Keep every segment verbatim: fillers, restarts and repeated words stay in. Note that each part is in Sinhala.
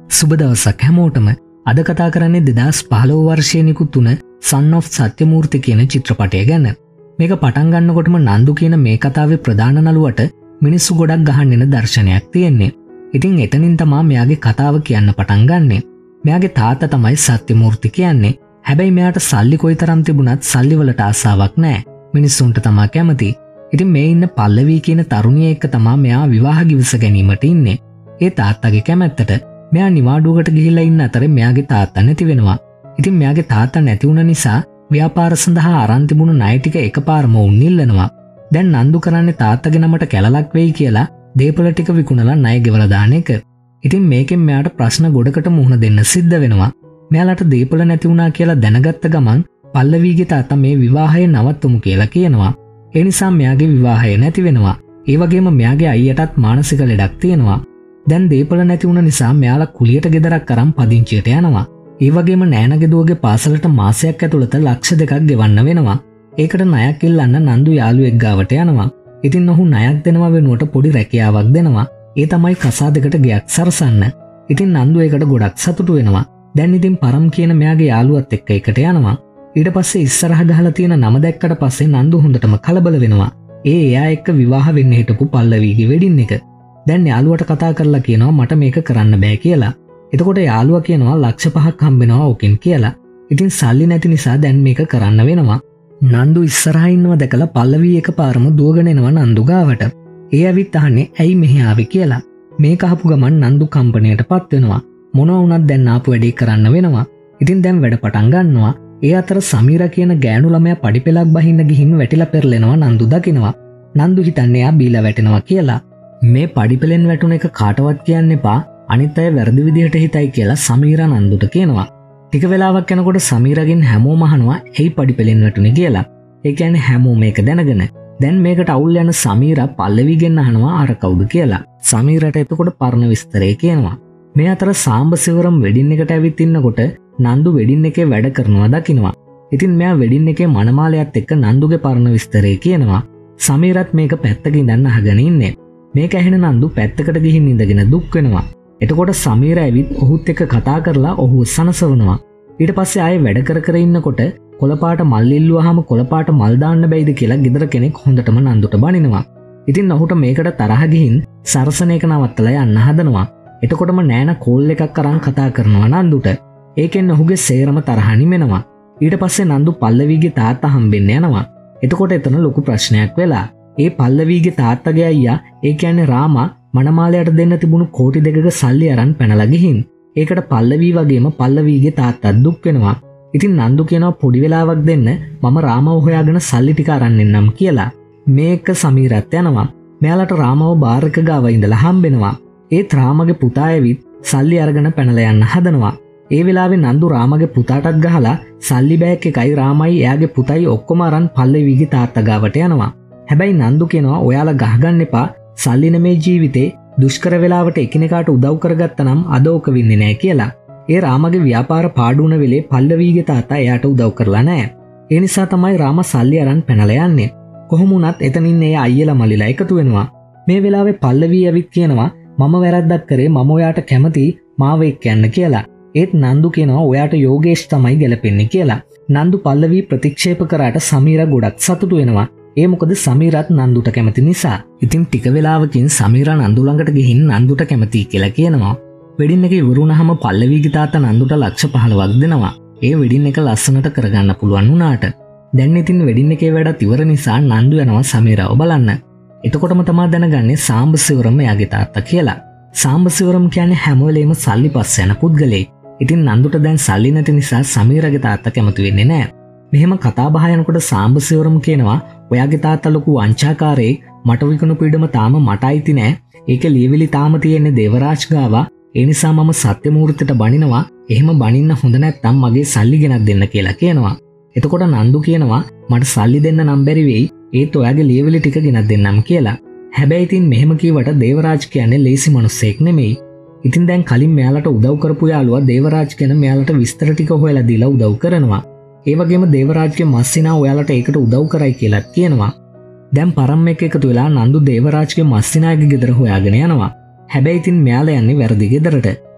සුබ දවසක් හැමෝටම. අද කතා කරන්නේ දෙදහස් පහළොව වර්ෂයේ නිකුත් වුණ සන් ඔෆ් සත්‍යමූර්ති කියන චිත්‍රපටය ගැන. මේක පටන් ගන්නකොටම නන්දු කියන මේ කතාවේ ප්‍රධාන නළුවට මිනිස්සු ගොඩක් ගහන්න එන දර්ශනයක් තියෙන්නේ. ඉතින් එතනින් තමා මෙයාගේ කතාව කියන්න පටන් ගන්නෙ. මෙයාගේ තාත්තා තමයි සත්‍යමූර්ති කියන්නේ. හැබැයි මෙයාට සල්ලි කොයිතරම් තිබුණත් සල්ලි වලට ආසාවක් නැහැ. මිනිස්සුන්ට තමා කැමති. ඉතින් මේ ඉන්න පල්ලවී කියන තරුණිය එක්ක තමා මෙයා විවාහ ගිවිස ගැනීමට ඉන්නේ. ඒ තාත්තගේ කැමැත්තට මෙයා නිවාඩුවකට ගිහිල්ලා ඉන්න අතරේ මෙයාගේ තාත්තා නැති වෙනවා. ඉතින් මෙයාගේ තාත්තා නැති වුණ නිසා ව්‍යාපාර සඳහා අරන් තිබුණු ණය ටික එකපාරම උන් ඉල්ලනවා. දැන් නන්දු කරන්නේ තාත්තගේ නමට කැලලක් වෙයි කියලා දේපල ටික විකුණලා ණය ගෙවලා දාන එක. ඉතින් මේකෙන් මෙයාට ප්‍රශ්න ගොඩකට මුහුණ දෙන්න සිද්ධ වෙනවා. මෙයාලට දේපල නැති වුණා කියලා දැනගත්ත ගමන් පල්ලවීගේ තාත්තා මේ විවාහය නවත්තමු කියලා කියනවා. ඒ නිසා මෙයාගේ විවාහය නැති වෙනවා. ඒ වගේම මෙයාගේ අයියටත් මානසික ලෙඩක් තියෙනවා. දැන් දේපල නැති වුණ නිසා මෙයාලා කුලියට ගෙදරක් අරන් පදිංචියට යනවා. ඒ වගේම නෑනගේ දුවගේ පාසලට මාසයක් ඇතුළත ලක්ෂ දෙකක් ගෙවන්න වෙනවා. ඒකට ණයක් ඉල්ලන්න නන්දු යාළුවෙක් ගාවට යනවා. ඉතින් ඔහු ණයක් දෙනවා වෙනුවට පොඩි රැකියාවක් දෙනවා. ඒ තමයි කසාදෙකට ගයක් සරසන්න. ඉතින් නන්දු ඒකට ගොඩක් සතුටු වෙනවා. දැන් ඉතින් පරම් කියන මෙයාගේ යාළුවත් එක්ක එකට යනවා. ඊට පස්සේ ඉස්සරහ ගහලා තියෙන නම දැක්කට පස්සේ නන්දු හොඳටම කලබල වෙනවා. ඒ එයා එක්ක විවාහ වෙන්න හිටපු පල්ලවීගේ වෙඩින් එක. දැන් යාළුවට කතා කරලා කියනවා මට මේක කරන්න බෑ කියලා. එතකොට යාළුවා කියනවා ලක්ෂ පහක් හම්බෙනවා ඕකෙන් කියලා. ඉතින් සල්ලි නැති නිසා දැන් මේක කරන්න වෙනවා. නන්දු ඉස්සරහා ඉන්නව දැකලා පල්ලවී එකපාරම දුවගෙන එනවා නන්දු ගාවට. ඒ ඇවිත් අහන්නේ ඇයි මෙහි ආවේ කියලා. මේක අහපු ගමන් නන්දු කම්පණයටපත් වෙනවා. මොනවා වුණත් දැන් ආපු වැඩේ කරන්න වෙනවා. ඉතින් දැන් වැඩ පටන් ගන්නවා. ඒ අතර සමීරා කියන ගෑනු ළමයා පඩිපෙලක් බහින්න ගිහින් වැටිලා පෙරලෙනවා නන්දු දකිනවා. නන්දු හිතන්නේ එයා බීලා වැටෙනවා කියලා. මේ පඩිපෙලෙන් වැටුණ එක කාටවත් කියන්න එපා. අනිත් අය වැරදි විදිහට හිතයි කියලා සමීරා නන්දුට කියනවා. ටික වෙලාවක් යනකොට සමීරගෙන් හැමෝම අහනවා ඇයි පඩිපෙලෙන් වැටුනේ කියලා. ඒ කියන්නේ හැමෝම මේක දැනගෙන. දැන් මේකට අවුල් යන සමීරා පල්ලවිගෙන් අහනවා අර කවුද කියලා. සමීරට එතකොට පරණ විස්තරය කියනවා. මේ අතර සාම්බසිවරම් වෙඩින් එකට ඇවිත් ඉන්නකොට නන්දු වෙඩින් එකේ වැඩ කරනවා දකිනවා. ඉතින් මෙයා වෙඩින් එකේ මනමාලයත් එක්ක නන්දුගේ පරණ විස්තරය කියනවා. සමීරත් මේක පැත්තක ඉඳන් අහගෙන ඉන්නේ. මේක ඇහෙන නන්දු පැත්තකට ගිහින් ඉඳගෙන දුක් වෙනවා. එතකොට සමීර ඇවිත් ඔහුත් එක්ක කතා කරලා ඔහුව සනසවනවා. ඊට පස්සේ ආයේ වැඩ කර කර ඉන්නකොට කොළපාට මල් ඉල්ලුවාම කොළපාට මල් දාන්න බැයිද කියලා ගෙදර කෙනෙක් හොඳටම නන්දුට බනිනවා. ඉතින් ඔහුට මේකට තරහ ගිහින් සරසන එක නවත්තලා යන්න හදනවා. එතකොටම නෑන කෝල් එකක් අරන් කතා කරනවා නන්දුට. ඒකෙන් ඔහුගේ සේරම තරහ නිමෙනවා. ඊට පස්සේ නන්දු පල්ලවීගේ තාත්තා හම්බෙන්න යනවා. එතකොට එතන ලොකු ප්‍රශ්නයක් වෙලා. ඒ පල්ලවීගේ තාත්තගේ අයියා ඒ කියන්නේ රාමා මනමාලයට දෙන්න තිබුණු කෝටි දෙකක සල්ලි අරන් පැනලා ගිහින්. ඒකට පල්ලවී වගේම පල්ලවීගේ තාත්තත් දුක් වෙනවා. ඉතින් නන්දු කියනවා පොඩි වෙලාවක් දෙන්න මම රාමව හොයාගෙන සල්ලි ටික අරන් එන්නම් කියලා. මේක සමීරත් යනවා. මෙයාලට රාමව බාර් එක ගාව ඉඳලා හම්බෙනවා. ඒත් රාමගේ පුතා ඇවිත් සල්ලි අරගෙන පැනලා යන්න හදනවා. ඒ වෙලාවේ නන්දු රාමගේ පුතාටත් ගහලා සල්ලි බෑග් එකයි රාමයි එයාගේ පුතයි ඔක්කොම අරන් පල්ලවීගේ තාත්තා ගාවට යනවා. හැබැයි නන්දු කියනවා ඔයාලා ගහගන්න එපා. සල්ලි නෙමේ ජීවිතේ දුෂ්කර වෙලාවට එකිනෙකාට උදව් කරගත්තනම් අද ඕක වෙන්නේ නැහැ කියලා. ඒ රාමගේ ව්‍යාපාර පාඩු වුණ වෙලේ පල්ලවීගේ තාත්තා එයාට උදව් කරලා නැහැ. ඒ නිසා තමයි රාම සල්ලි අරන් පැනලා යන්නේ. කොහොම වුණත් එතනින් ඒ අයියලා මල්ලිලා එකතු වෙනවා. මේ වෙලාවේ පල්ලවී ඇවිත් කියනවා මම වැරද්දක් කරේ මම ඔයාට කැමති මාව එක්ක යන්න කියලා. ඒත් නන්දු කියනවා ඔයාට යෝගේෂ් තමයි ගැලපෙන්නේ කියලා. නන්දු පල්ලවී ප්‍රතික්ෂේප කරාට සමීරා ගොඩක් සතුටු වෙනවා. ඒ මොකද සමීරත් නන්දුට කැමති නිසා. ඉතින් ටික වෙලාවකින් සමීරා නන්දු ළඟට ගිහින් නන්දුට කැමති කියලා කියනවා. වෙඩින් එක ඉවරුනහම පල්ලවීගේ තාත්තා නන්දුට ලක්ෂ පහළොවක් දෙනවා. ඒ වෙඩින් එක ලස්සනට කරගන්න පුළුවන් වුණාට. දැන් ඉතින් වෙඩින් එකේ වැඩත් ඉවර නිසා නන්දු යනවා සමීරාව බලන්න. එතකොටම තමා දැනගන්නේ සාම්බසිවරම් එයාගේ තාත්තා කියලා. සාම්බසිවරම් කියන්නේ හැම වෙලේම සල්ලි පස්ස යන පුද්ගලයෙක්. ඉතින් නන්දුට දැන් සල්ලි නැති නිසා සමීරගේ තාත්තා කැමති වෙන්නේ නැහැ. මෙහෙම කතා බහ යනකොට සාම්බසිවරම් කියනවා ඔයාගේ තාත්තා ලොකු වංචාකාරයෙක්. මට විකුණපු ඉඩම තාම මට අයිති නෑ. ඒක ලියවිලි තාම තියෙන්නේ දේවරාජ් ගාව. ඒ නිසා මම සත්‍යමූර්තිට බනිනවා. එහෙම බනින්න හොඳ නැත්නම් මගේ සල්ලි ගෙනත් දෙන්න කියලා කියනවා. එතකොට නන්දු කියනවා මට සල්ලි දෙන්න නම් බැරි වෙයි. ඒත් ඔයාගේ ලියවිලි ටික ගෙනත් දෙන්නම් කියලා. හැබැයි ඉතින් මෙහෙම කීවට දේවරාජ් කියන්නේ ලේසි මිනිස්සෙක් නෙමෙයි. ඉතින් දැන් කලින් මෙයාලට උදව් කරපු යාළුවා දේවරාජ් කියන මෙයාලට විස්තර ටික හොයලා දීලා උදව් කරනවා. ඒ වගේම දේවරාජ්ගේ මස්සිනා ඔයාලට ඒකට උදව් කරයි කියලාත් කියනවා. දැන් පරම් එක එකතු වෙලා නන්දු දේවරාජ්ගේ මස්සිනාගේ ගෙදර හොයාගෙන යනවා. හැබැයි ඉතින් මෙයාලා යන්නේ වැරදි ගෙදරට.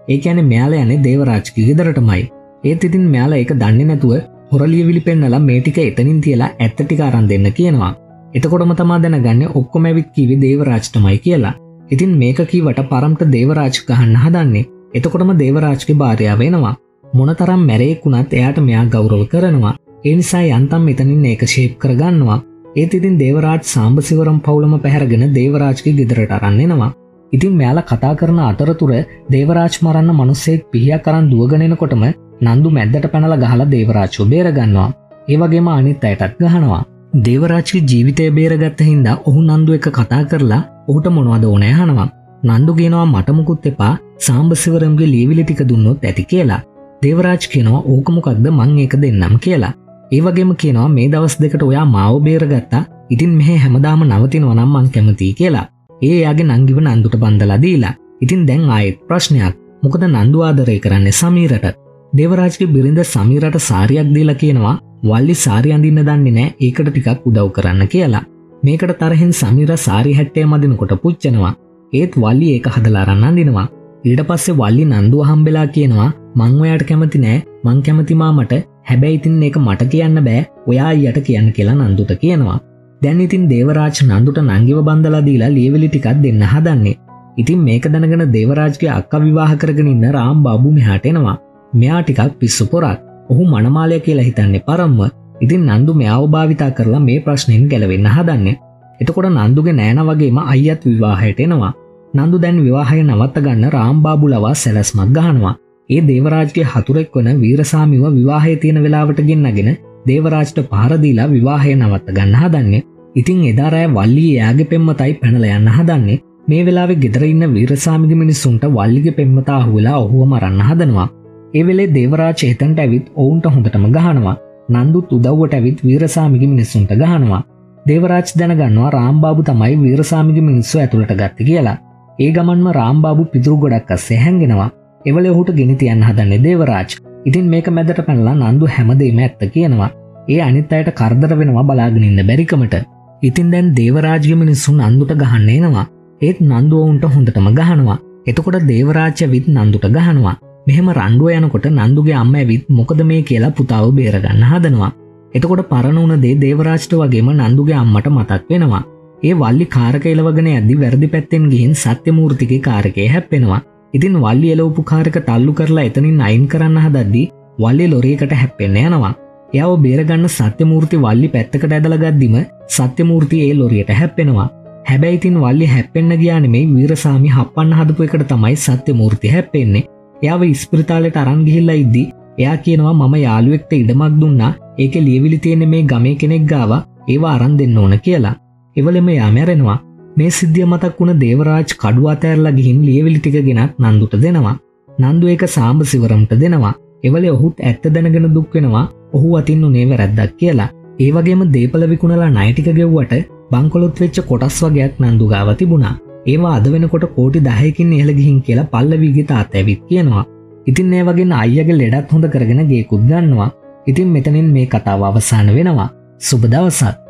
ඒ කියන්නේ මෙයාලා යන්නේ දේවරාජ්ගේ ගෙදරටමයි. ඒත් ඉතින් මෙයාලා ඒක දන්නේ නැතුව හොරලියවිලි පෙන්නලා මේ ටික එතනින් තියලා ඇත්ත ටික අරන් දෙන්න කියනවා. එතකොටම තමා දැනගන්නේ ඔක්කොම ඇවිත් කිව්වේ දේවරාජ්ටමයි කියලා. ඉතින් මේක කීවට පරම්ට දේවරාජ් ගහන්න හදන්නේ. එතකොටම දේවරාජ්ගේ භාර්යාව එනවා. මොනතරම් මැරෙක් වුණත් එයාට මෙයා ගෞරව කරනවා. ඒ නිසා යන්තම් මෙතනින් ඒක ෂේප් කරගන්නවා. ඒත් ඉතින් දේවරාජ් සාම්බසිවරම් පවුලම පැහැරගෙන දේවරාජ්ගේ ගෙදරට අරන් එනවා. ඉතින් මෙයාලා කතා කරන අතරතුර දේවරාජ් මරන්න මිනිස්සෙක් පිහියක් අරන් දුවගෙන එනකොටම නන්දු මැද්දට පැනලා ගහලා දේවරාජ්ව බේරගන්නවා. ඒ වගේම අනිත් අයටත් ගහනවා. දේවරාජ්ගේ ජීවිතය බේරගත්ත හින්දා ඔහු නන්දු එක්ක කතා කරලා ඔහුට මොනවද ඕනේ අහනවා. නන්දු කියනවා මට මුකුත් එපා සාම්බසිවරම්ගේ ලියවිලි ටික දුන්නොත් ඇති කියලා. දේවරාජ් කියනවා ඕක මොකක්ද මං ඒක දෙන්නම් කියලා. ඒ වගේම කියනවා මේ දවස් දෙකට ඔයා මාව බේරගත්තා. ඉතින් මෙහෙ හැමදාම නවතිනවා නම් මං කැමතියි කියලා. ඒ එයාගේ නංගිව නන්දුට බන්දලා දීලා. ඉතින් දැන් ආයෙත් ප්‍රශ්නයක්. මොකද නන්දු ආදරය කරන්නේ සමීරට. දේවරාජ්ගේ බිරිඳ සමීරට සාරියක් දීලා කියනවා වල්ලි සාරිය අඳින්න දන්නේ නැහැ ඒකට ටිකක් උදව් කරන්න කියලා. මේකට තරහින් සමීර සාරි හැට්ටේ මදිනකොට පුච්චනවා. ඒත් වල්ලි ඒක හදලා අරන් අඳිනවා. ඊට පස්සේ වල්ලි නන්දුව හම්බෙලා කියනවා මං ඔයාට කැමති නෑ මං කැමති මාමට හැබැයි ඉතින් ඒක මට කියන්න බෑ ඔයා අයියට කියන්න කියලා නන්දුට කියනවා. දැන් ඉතින් දේවරාජ් නන්දුට නංගිව බන්දලා දීලා ලියවිලි ටිකක් දෙන්න හදන්නේ. ඉතින් මේක දැනගෙන දේවරාජ්ගේ අක්කා විවාහ කරගෙන ඉන්න රාම් බාබු මෙහාට එනවා. මෙයා ටිකක් පිස්සු පොරක්. ඔහු මනමාලය කියලා හිතන්නේ පරම්ම. ඉතින් නන්දු මෙයාව භාවිතා කරලා මේ ප්‍රශ්නෙන් ගැලවෙන්න හදන්නේ. එතකොට නන්දුගේ නෑනා වගේම අයියත් විවාහයට එනවා. නන්දු දැන් විවාහය නවත්ත ගන්න රාම් බාබු ලවා සැලැස්මක් ගහනවා. ඒ දේවරාජ්ගේ හතුරෙක් වන වීරසාමිව විවාහයේ තියෙන වෙලාවට ගෙන්නගෙන දේවරාජ්ට පහර දීලා විවාහය නවත්ත ගන්න හදන්නේ. ඉතින් එදා රෑ වල්ලි එයාගේ පෙම්වතයි පැනලා යන්න හදන්නේ. මේ වෙලාවේ ගෙදර ඉන්න වීරසාමිගේ මිනිස්සුන්ට වල්ලිගේ පෙම්වතා අහුවෙලා ඔහුව මරන්න හදනවා. ඒ වෙලේ දේවරාජ් එතනට ඇවිත් ඔවුන්ට හොඳටම ගහනවා. නන්දුත් උදව්වට ඇවිත් වීරසාමිගේ මිනිස්සුන්ට ගහනවා. දේවරාජ් දැනගන්නවා රාම්බාබු තමයි වීරසාමිගේ මිනිස්සු ඇතුළට ගත්තේ කියලා. ඒ ගමන්ම රාම්බාබු පිදුරු ගොඩක් අස්සේ හැංගෙනවා. එවලේ ඔහුට ගෙනි තියන්න හදන්නේ දේවරාජ්. ඉතින් මේක මැදට පැනලා නන්දු හැමදේම ඇත්ත කියනවා. ඒ අනිත් අයට කරදර වෙනවා බලාගෙන ඉන්න බැරිකමට. ඉතින් දැන් දේවරාජ්ගේ මිනිස්සු නන්දුට ගහන්න එනවා. ඒත් නන්දු වුන්ට හොඳටම ගහනවා. එතකොට දේවරාජ් ඇවිත් නන්දුට ගහනවා. මෙහෙම රණ්ඩුව යනකොට නන්දුගේ අම්මා ඇවිත් මොකද මේ කියලා පුතාව බේරගන්න හදනවා. එතකොට පරණ උන දේ දේවරාජ්ට වගේම නන්දුගේ අම්මට මතක් වෙනවා. ඒ වල්ලි කාරක එලවගෙන යද්දි වැරදි පැත්තෙන් ගිහින් සත්‍යමූර්තිගේ කාරකේ හැප්පෙනවා. ඉතින් වල්ලි එලවපු කාරක තල්ලු කරලා එතනින් අයින් කරන්න හදද්දී වල්ලි ලොරියකට හැප්පෙන්න යනවා. එයාව බේරගන්න සත්‍යමූර්ති වල්ලි පැත්තකට ඇදලා ගද්දිම සත්‍යමූර්ති ඒ ලොරියට හැප්පෙනවා. හැබැයි ඉතින් වල්ලි හැප්පෙන්න ගියා නෙමෙයි වීරසාමි හප්පන්න හදපු එකට තමයි සත්‍යමූර්ති හැප්පෙන්නේ. එයාව ඉස්පිරිතාලෙට අරන් ගිහිල්ලා ඉද්දි එයා කියනවා මම යාළුවෙක්ට ඉඩමක් දුන්නා ඒකේ ලියවිලි තියෙන්නේ මේ ගමේ කෙනෙක් ගාව ඒව අරන් දෙන්න ඕන කියලා. එවලෙම එයා මැරෙනවා. මේ සිද්ධිය මතක් වුණ දේවරාජ් කඩුව අතෑරලා ගිහින් ලියවිලි ටික ගෙනත් නන්දුට දෙනවා. නන්දු ඒක සාම්බසිවරම්ට දෙනවා. එවලේ ඔහුත් ඇත්ත දැනගෙන දුක් වෙනවා ඔහු අතින් උනේ වැරද්දක් කියලා. ඒ වගේම දීපල විකුණලා ණය ටික ගෙව්වට බංකොලොත් වෙච්ච කොටස් වගේක් නන්දු ගාව තිබුණා. ඒවා අද වෙනකොට කෝටි දහයකින් ඉහළ ගිහින් කියලා පල්ලවිගේ තාත්තා ඇවිත් කියනවා. ඉතින් ඒ වගේ අයියාගේ ලෙඩත් හොඳ කරගෙන ගේකුත් ගන්නවා. ඉතින් මෙතනින් මේ කතාව අවසන් වෙනවා. සුබ දවසක්.